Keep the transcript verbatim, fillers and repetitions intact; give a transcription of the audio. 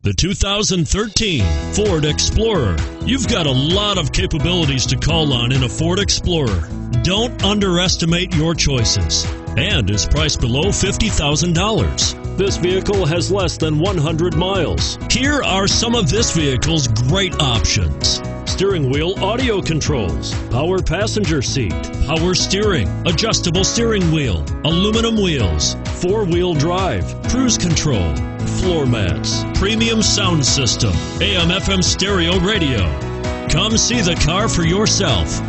The two thousand thirteen Ford Explorer. You've got a lot of capabilities to call on in a Ford Explorer. Don't underestimate your choices, and is priced below fifty thousand dollars. This vehicle has less than one hundred miles. Here are some of this vehicle's great options: steering wheel audio controls, power passenger seat, power steering, adjustable steering wheel, aluminum wheels, four-wheel drive, cruise control, floor mats, premium sound system, A M F M stereo radio. Come see the car for yourself.